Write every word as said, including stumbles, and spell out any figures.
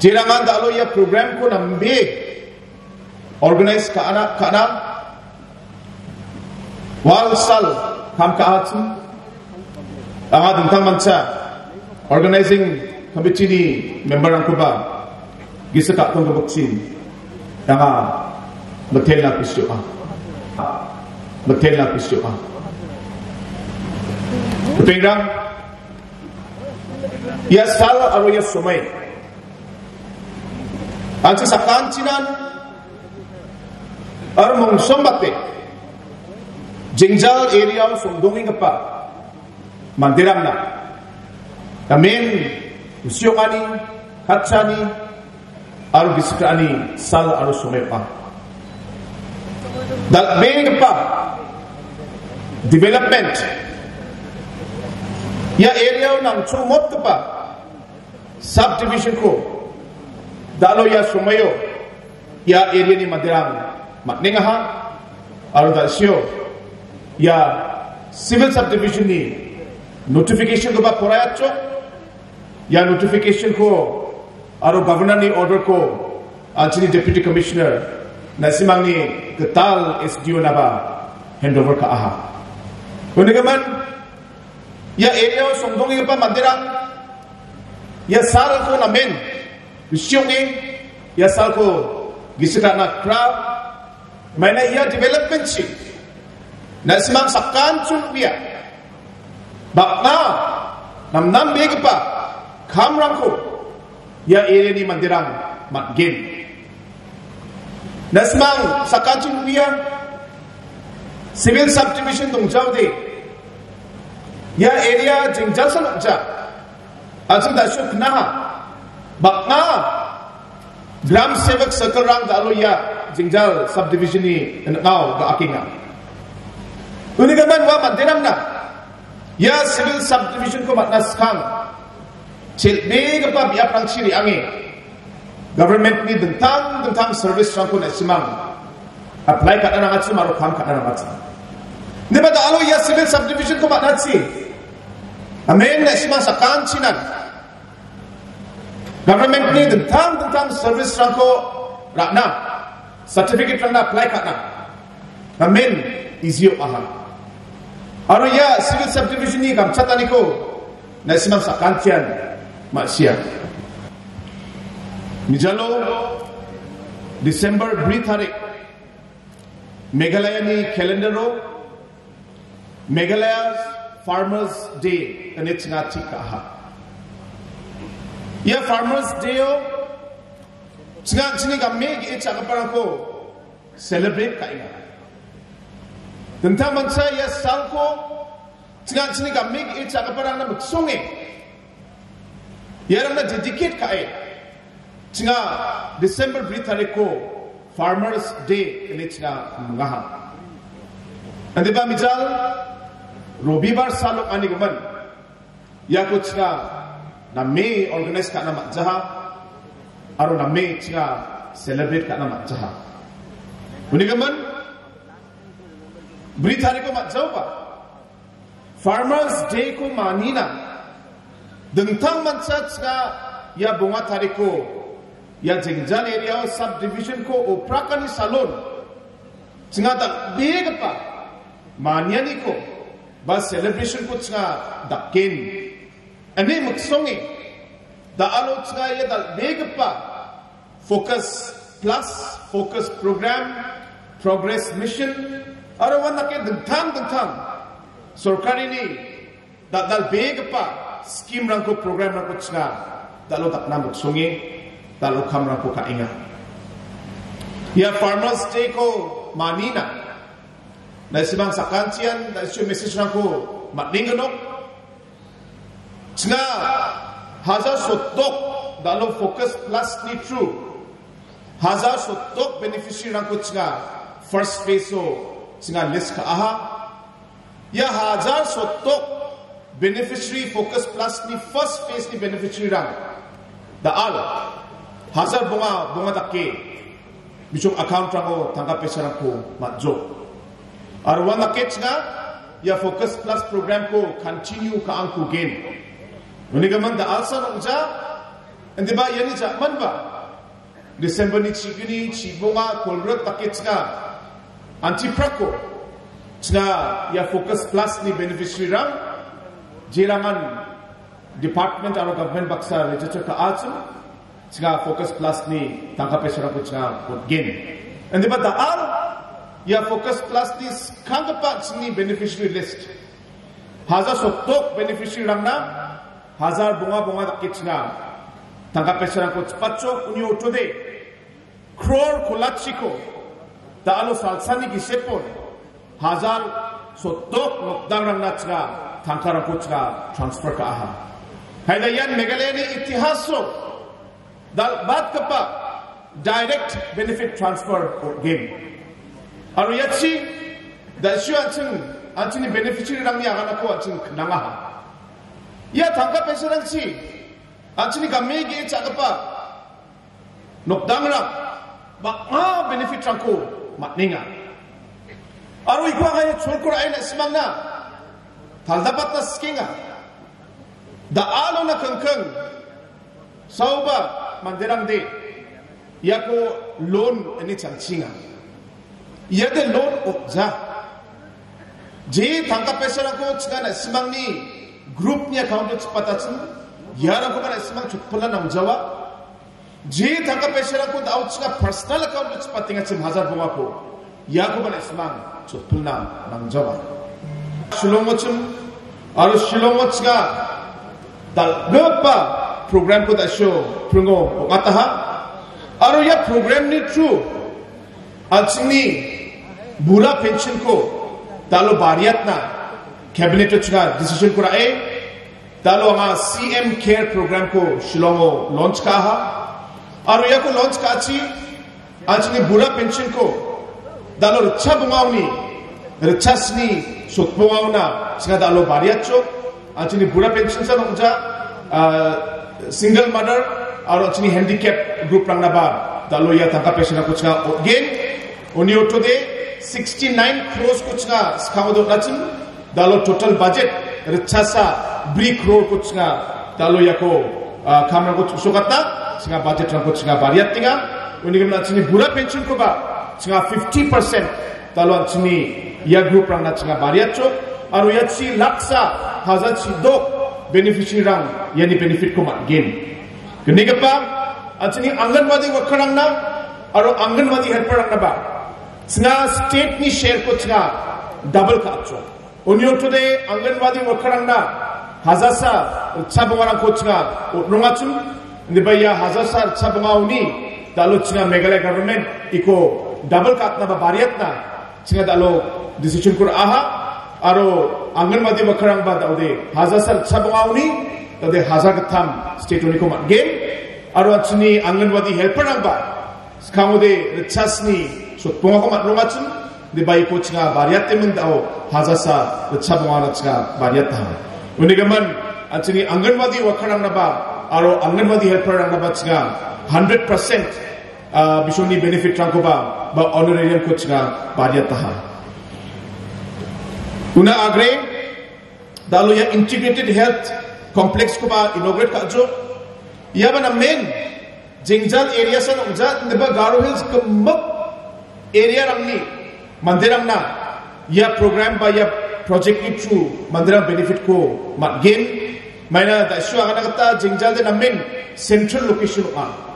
Jirangan dalo ya program ko nambe organize ka anak ka anak wal sal kam ka atsu anga dentang manca organizing committee ni member ang ko ba gisa ka tong baksin anga betel la pisyo ah betel la pisyo ah Pengrang ya sal aro ya sumai ang sakan cinan ar mong sombate Jingjal area sumdunging apa mandirang na amin usyongani hatchani ar biskrani sal aro sumai pa dal beng pa development ya area nang chumot pa subdivision ko dalo ya sumayo ya area ni madirang matningaha aro dalsyo ya civil subdivision ni notification ko ba porayatcho ya notification ko aro governor ni order ko anchini deputy commissioner nasimang ni ketal S D O na ba handover ka aha unigaman ya area songdongi pa madirang ya sal ko namen bisyongi ya sal ko gisika na crowd mana ya development si na simang sakan chunbia bakna nam nam begi pa kamrang ko ya area ni mandirang matgin na simang sakan chunbia civil subdivision dongjau de ya area jingjal sanakja asum da shuk na bakna gram sevak circle rang dalo ya jingjal subdivision ni ngau ga akinga unigaman wa mandiram na ya civil subdivision ko matnas khang chilbe ga pa biap rang chiri ange government ni dentang dentang service rang ko na simang apply ka na ngatsi maru kham ka na ngatsi neba dalo ya civil subdivision ko matnatsi amen na simang sakan chinan government ni dentang dentang service rang ko rakna certificate rang na apply ka na amen izio aha aro ya civil subdivision ni gamchatani ko na simang sakantian masia mijalo December three tarik Meghalaya ni calendar ro Meghalaya's Farmers Day and it's not chika ya Farmers Day o singa sini kami it's agaparang ko celebrate kaina tentang mansa ya salko singa sini kami it's agaparang na magsonge ya ram na dedicate kai singa December three tarik ko Farmers Day and it's na ngaha andi ba mijal Robibar salok ani gaman ya ko chga na me organize ka na matjaha aro na me chga celebrate ka na matjaha uni gaman brithari ko matjau ba Farmers Day ko manina dentang mansa chga ya bunga tariko ya jingjal area subdivision ko oprakani salon chga ta big pa manyani ko ba celebration ko tsga dakin ani magsongi da alo tsga ya dal big pa focus plus focus program progress mission aro wan ke dentang dentang sarkari ni da dal big pa scheme rang ko program rang ko tsga dalo tak na magsongi dalo kam rang ko kainga ya Farmers Day ko manina na simang sakantian na isyo message na ko matninganok nga hazar sotok dalo focus plus ni true hazar sotok beneficiary na ko nga first phase so nga list ka aha ya hazar sotok beneficiary focus plus ni first phase ni beneficiary rang da al hazar bunga bunga takke bisong account rango tangkap pesa ko matjo arwan nakets nga ya focus plus program ko continue ka angku gain unigaman da alsa nungja Andi ba yani zaman ba Desember ni chigini chibonga kolrot takit nga anti prako nga ya focus plus ni beneficiary rang jirangan department aro government baksa register ka achu nga focus plus ni tangka pesara ko nga gain andi ba daal ya focus plus ni kangpa ni beneficiary list hazar sotok beneficiary rang na hazar bunga bunga takit nga tangka pesara ko pacho unyo today crore kolachiko daalo salsani gisepon hazar sotok nokdang rang nachga tangka rang ko transfer ka aha Haidayan Meghalaya ni itihaso dal bat kapa direct benefit transfer or gain. Aro yatsi dal shu ancing ancing beneficiary rang ni akan ako ancing nangaha. Ya tangka pesa rang si ancing kami ge cakapa nokdang rang ba ah benefit rang ko matninga. Aro ikwa kaya chulkur ay na simang na taldapat na skinga. Daalo na kengkeng sauba mandirang de yako loan ini changchinga yade loan okja je tangka pesa ko chigana simang ni group ni account chpatachin yara ko bana simang chutpula namjawa je tangka pesa ko daw chiga personal account chpatinga chim hazar bunga ko yako bana simang chutpulna namjawa shilongo chim aro shilongo chiga dal bepa program ko da show prungo okataha aro ya program ni true achni bura pension ko dalo bariat na cabinet chga decision ko rae dalo nga C M care program ko shilongo launch ka ha aro ya ko launch ka chi achni bura pension ko dalo richa bungauni richasni sotbungauna chga dalo bariat chok Actually, Bura pension sa nungja single mother aro actually handicap group rang naba dalo ya tangka pension ko chga again onio today sixty-nine crores ko chga skamo do nachim dalo total budget richasa three crore ko chga dalo ya ko kamra ko chukata chga budget rang ko chga bariat tinga onigam nachini Bura pension ko ba chga fifty percent dalo actually ya group rang na chga bariat chok aro yatsi laksa hazat si dok beneficiary rang yani benefit ko mat gain kene gapa achini anganwadi wakarang na aro anganwadi helper rang na ba singa state ni share ko singa double ka acho onyo today anganwadi wakarang na hazasa chabungarang ko singa rongachum ndibaya hazasa chabungauni dalo singa Meghalaya government iko double ka na ba bariat na singa dalo decision ko aha aro anganwadi bakarang ba daude hazasar chabungauni daude hazar katham state oni ko game aro achni anganwadi helper rang ba skangode richasni sotponga ko matlongachun de bai ko chinga bariat temen dao hazasa chabunga na chinga bariat ta unigaman achni anganwadi bakarang na ba aro anganwadi helper rang na ba chinga one hundred percent bishoni benefit rang ko ba ba honorarium ko chinga bariat ta Una agre dalo ya integrated health complex ko ba inaugurate ka jo ya ba na main Jingjal area sa nungja diba Garo Hills kemak area rang ni mandirang na ya program ba ya project ni true mandirang benefit ko mat gain maina da issue aga na kata Jingjal de na main central location ah